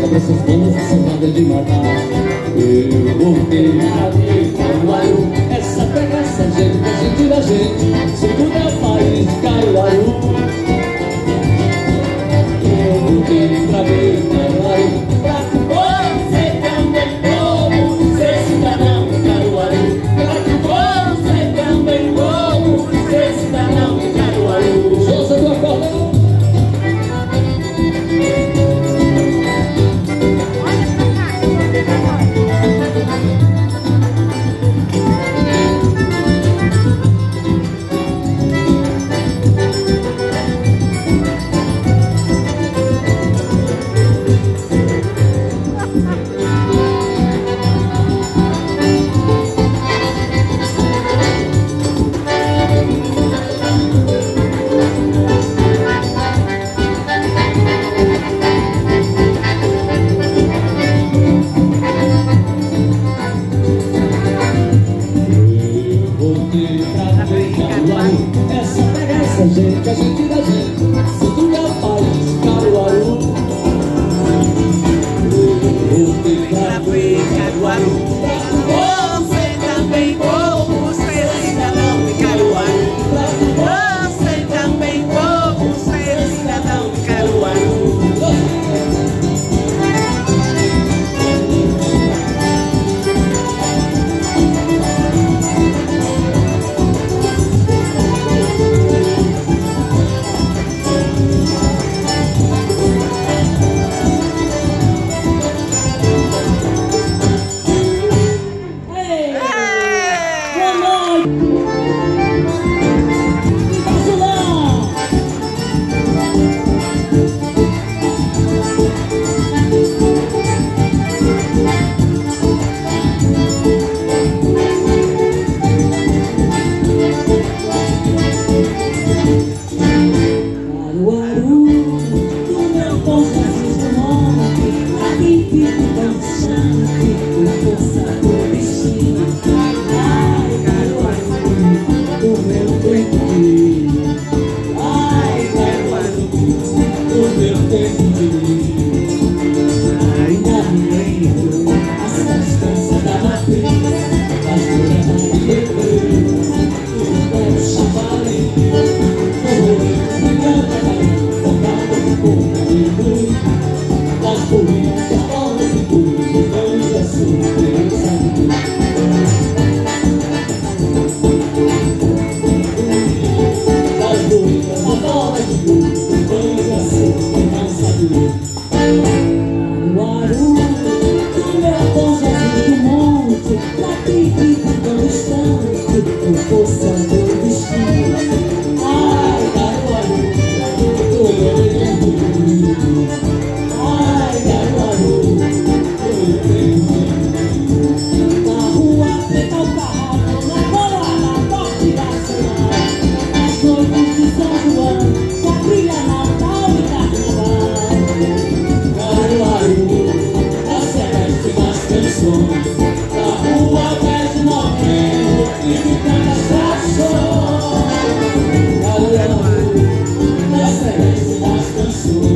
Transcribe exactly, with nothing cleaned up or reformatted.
pra seus planos, você nada de matar. Eu voltei a ver Caruaru, essa terra, essa gente, a gente da gente, se tudo é o país de Caruaru. Eu voltei pra ver Caruaru, pra que o povo ser também povo, ser cidadão de Caruaru. Pra que o povo ser também povo, ser cidadão de Caruaru. Souza do Acordão. Essa pega essa gente, a gente da gente, se tudo é o país Caruaru. Eu voltei pra ver Caruaru, pra que o povo ser também povo, ser cidadão de Caruaru. Pra que o povo ser também povo, ser cidadão de Caruaru. Caruaru, na celeste das canções.